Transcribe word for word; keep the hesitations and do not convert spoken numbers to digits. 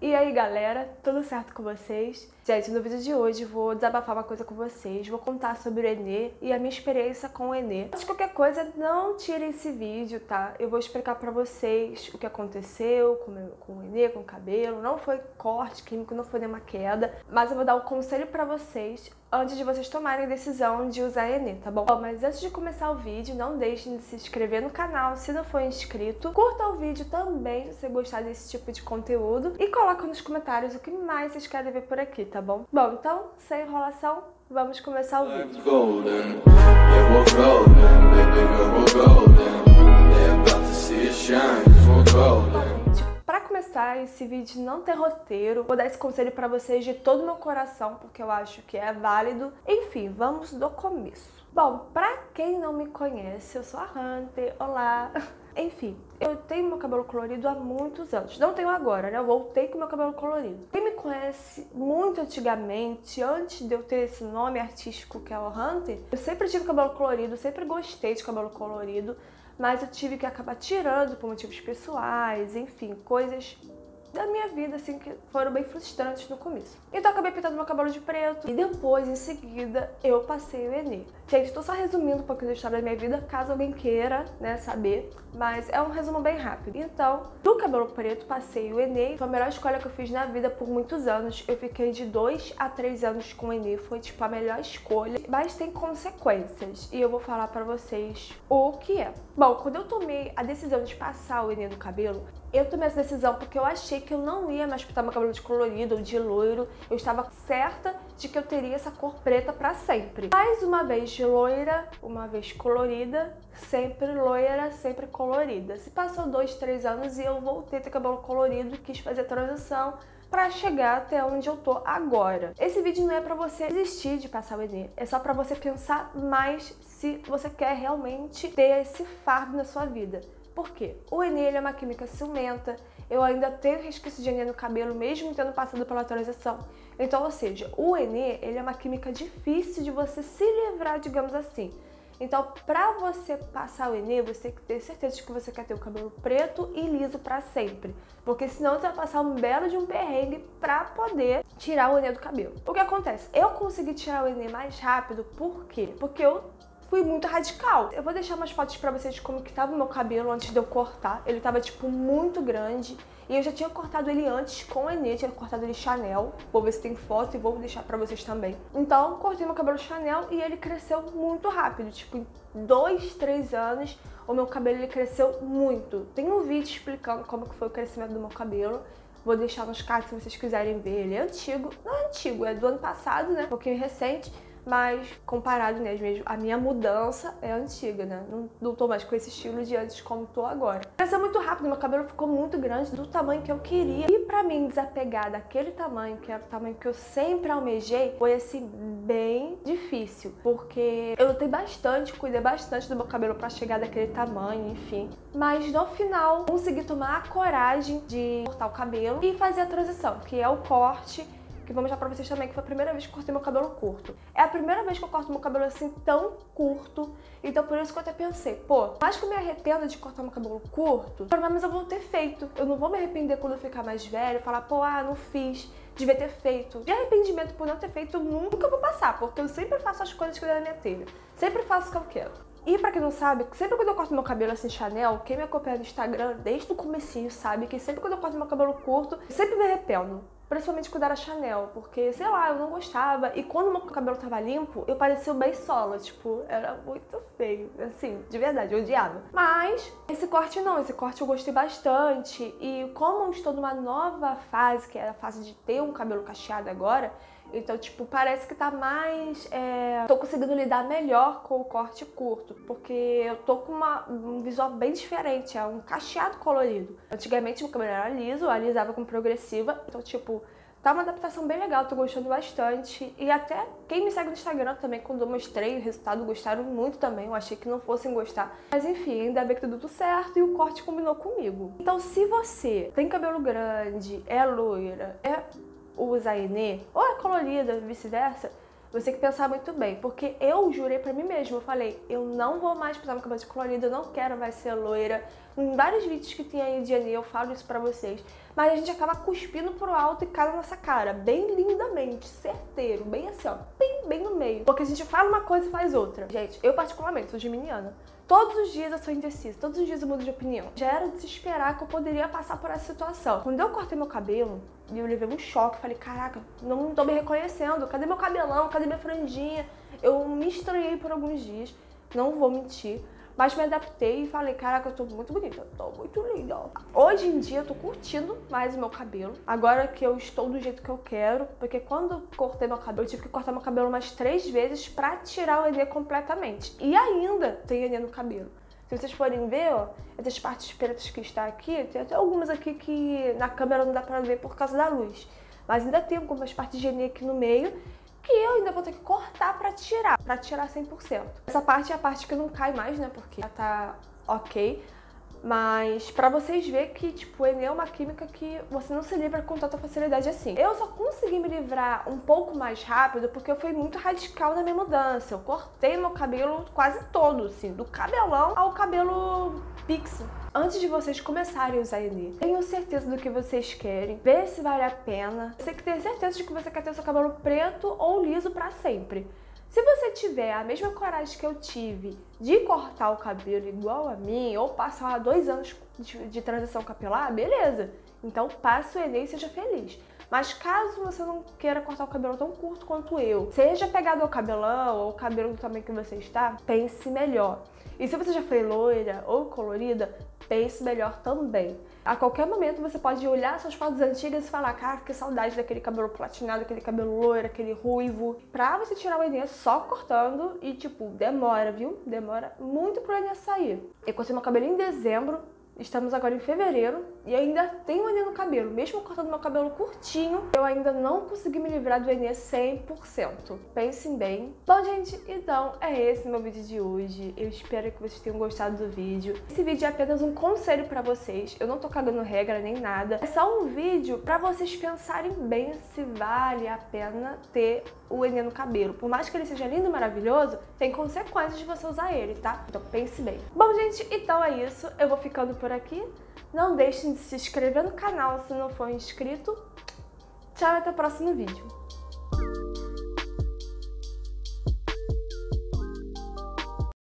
E aí galera, tudo certo com vocês? Gente, no vídeo de hoje vou desabafar uma coisa com vocês, vou contar sobre o Enê e a minha experiência com o Enê. Antes de qualquer coisa, não tirem esse vídeo, tá? Eu vou explicar pra vocês o que aconteceu com, meu, com o Enê, com o cabelo. Não foi corte químico, não foi nenhuma queda, mas eu vou dar um conselho pra vocês antes de vocês tomarem a decisão de usar Enê, tá bom? Bom, mas antes de começar o vídeo, não deixem de se inscrever no canal se não for inscrito. Curta o vídeo também se você gostar desse tipo de conteúdo e coloca nos comentários o que mais vocês querem ver por aqui, tá bom? Bom, então, sem enrolação, vamos começar o vídeo. Pra começar, esse vídeo não tem roteiro, vou dar esse conselho pra vocês de todo o meu coração, porque eu acho que é válido. Enfim, vamos do começo. Bom, pra quem não me conhece, eu sou a Hunter, olá! Enfim, eu tenho meu cabelo colorido há muitos anos. Não tenho agora, né? Eu voltei com meu cabelo colorido. Quem me conhece muito antigamente, antes de eu ter esse nome artístico que é o Hunter, eu sempre tive cabelo colorido, sempre gostei de cabelo colorido, mas eu tive que acabar tirando por motivos pessoais, enfim, coisas da minha vida, assim, que foram bem frustrantes no começo. Então eu acabei pintando meu cabelo de preto e depois, em seguida, eu passei o Enê. Gente, tô só resumindo um pouquinho da história da minha vida, caso alguém queira, né, saber, mas é um resumo bem rápido. Então, do cabelo preto, passei o Enê. Foi a melhor escolha que eu fiz na vida por muitos anos. Eu fiquei de dois a três anos com o Enê, foi, tipo, a melhor escolha, mas tem consequências, e eu vou falar pra vocês o que é. Bom, quando eu tomei a decisão de passar o Enê no cabelo, eu tomei essa decisão porque eu achei que eu não ia mais pintar meu cabelo de colorido ou de loiro. Eu estava certa de que eu teria essa cor preta pra sempre. Mais uma vez de loira, uma vez colorida, sempre loira, sempre colorida. Se passou dois, três anos e eu voltei a ter cabelo colorido, quis fazer a transição pra chegar até onde eu tô agora. Esse vídeo não é pra você desistir de passar o Enê, é só pra você pensar mais se você quer realmente ter esse fardo na sua vida. Por quê? O Enê ele é uma química ciumenta, eu ainda tenho resquício de Enê no cabelo, mesmo tendo passado pela atualização. Então, ou seja, o Enê ele é uma química difícil de você se livrar, digamos assim. Então, pra você passar o Enê, você tem que ter certeza de que você quer ter o cabelo preto e liso pra sempre. Porque senão você vai passar um belo de um perrengue pra poder tirar o Enê do cabelo. O que acontece? Eu consegui tirar o Enê mais rápido, por quê? Porque eu fui muito radical. Eu vou deixar umas fotos pra vocês de como que tava o meu cabelo antes de eu cortar. Ele tava, tipo, muito grande. E eu já tinha cortado ele antes com o Enê, tinha cortado ele Chanel. Vou ver se tem foto e vou deixar pra vocês também. Então, cortei meu cabelo Chanel e ele cresceu muito rápido. Tipo, em dois, três anos, o meu cabelo ele cresceu muito. Tem um vídeo explicando como que foi o crescimento do meu cabelo. Vou deixar nos cards se vocês quiserem ver. Ele é antigo. Não é antigo, é do ano passado, né? Um pouquinho recente. Mas comparado mesmo, a minha mudança é antiga, né? Não, não tô mais com esse estilo de antes como tô agora. Cresceu muito rápido, meu cabelo ficou muito grande, do tamanho que eu queria. E pra mim desapegar daquele tamanho, que era o tamanho que eu sempre almejei, foi assim, bem difícil. Porque eu lutei bastante, cuidei bastante do meu cabelo pra chegar daquele tamanho, enfim. Mas no final, consegui tomar a coragem de cortar o cabelo e fazer a transição, que é o corte, que vou mostrar pra vocês também, que foi a primeira vez que eu cortei meu cabelo curto. É a primeira vez que eu corto meu cabelo assim tão curto, então por isso que eu até pensei, pô, mais que eu me arrependo de cortar meu cabelo curto, pelo menos eu vou ter feito. Eu não vou me arrepender quando eu ficar mais velho, falar, pô, ah, não fiz, devia ter feito. De arrependimento por não ter feito, nunca vou passar, porque eu sempre faço as coisas que eu der na minha telha. Sempre faço o que eu quero. E pra quem não sabe, sempre quando eu corto meu cabelo assim Chanel, quem me acompanha no Instagram desde o comecinho sabe que sempre quando eu corto meu cabelo curto, eu sempre me arrependo. Principalmente quando era Chanel, porque, sei lá, eu não gostava. E quando meu cabelo tava limpo, eu parecia o bem solo, tipo, era muito feio. Assim, de verdade, eu odiava. Mas esse corte não, esse corte eu gostei bastante. E como eu estou numa nova fase, que é a fase de ter um cabelo cacheado agora, então, tipo, parece que tá mais... É... Tô conseguindo lidar melhor com o corte curto, porque eu tô com uma, um visual bem diferente, é um cacheado colorido. Antigamente meu cabelo era liso, eu alisava com progressiva, então, tipo, tá uma adaptação bem legal, tô gostando bastante. E até quem me segue no Instagram também, quando eu mostrei o resultado, gostaram muito também, eu achei que não fossem gostar. Mas enfim, ainda bem que deu tudo certo e o corte combinou comigo. Então, se você tem cabelo grande, é loira, é... usa Enê, ou é colorida, vice-versa, você tem que pensar muito bem, porque eu jurei pra mim mesma, eu falei, eu não vou mais pintar meu cabelo de colorido, eu não quero mais ser loira, Em vários vídeos que tem aí de Enê eu falo isso pra vocês. Mas a gente acaba cuspindo pro alto e cai na nossa cara, bem lindamente, certeiro, bem assim, ó, bem, bem no meio. Porque a gente fala uma coisa e faz outra. Gente, eu particularmente sou geminiana. Todos os dias eu sou indecisa, todos os dias eu mudo de opinião. Já era de se esperar que eu poderia passar por essa situação. Quando eu cortei meu cabelo, eu levei um choque, falei, caraca, não tô me reconhecendo, cadê meu cabelão, cadê minha franjinha? Eu me estranhei por alguns dias, não vou mentir. Mas me adaptei e falei, caraca, eu tô muito bonita, eu tô muito linda. Hoje em dia eu tô curtindo mais o meu cabelo. Agora que eu estou do jeito que eu quero, porque quando eu cortei meu cabelo, eu tive que cortar meu cabelo umas três vezes pra tirar o Enê completamente. E ainda tem Enê no cabelo. Se vocês forem ver, ó, essas partes pretas que está aqui, tem até algumas aqui que na câmera não dá pra ver por causa da luz. Mas ainda tem algumas partes de Enê aqui no meio, que eu ainda vou ter que cortar pra tirar, pra tirar cem por cento. Essa parte é a parte que não cai mais, né, porque já tá ok. Mas pra vocês verem que, tipo, o Enê é uma química que você não se livra com tanta facilidade assim. Eu só consegui me livrar um pouco mais rápido porque eu fui muito radical na minha mudança. Eu cortei meu cabelo quase todo, assim, do cabelão ao cabelo pixie. Antes de vocês começarem a usar Enê, tenham certeza do que vocês querem, vê se vale a pena. Você tem que ter certeza de que você quer ter o seu cabelo preto ou liso pra sempre. Se você tiver a mesma coragem que eu tive de cortar o cabelo igual a mim, ou passar dois anos de, de transição capilar, beleza. Então passe o Enê e seja feliz. Mas caso você não queira cortar o cabelo tão curto quanto eu, seja pegado ao cabelão ou o cabelo do tamanho que você está, pense melhor. E se você já foi loira ou colorida, pense melhor também. A qualquer momento você pode olhar suas fotos antigas e falar, cara, que saudade daquele cabelo platinado, aquele cabelo loiro, aquele ruivo. Pra você tirar o Enê só cortando e, tipo, demora, viu? Demora muito pro Enê sair. Eu cortei meu cabelo em dezembro. Estamos agora em fevereiro e ainda tenho Enê no cabelo. Mesmo cortando meu cabelo curtinho, eu ainda não consegui me livrar do Enê cem por cento. Pensem bem. Bom, gente, então é esse meu vídeo de hoje. Eu espero que vocês tenham gostado do vídeo. Esse vídeo é apenas um conselho pra vocês. Eu não tô cagando regra nem nada. É só um vídeo pra vocês pensarem bem se vale a pena ter o Enê no cabelo. Por mais que ele seja lindo e maravilhoso, tem consequências de você usar ele, tá? Então pense bem. Bom, gente, então é isso. Eu vou ficando por aqui. Não deixem de se inscrever no canal se não for inscrito. Tchau e até o próximo vídeo.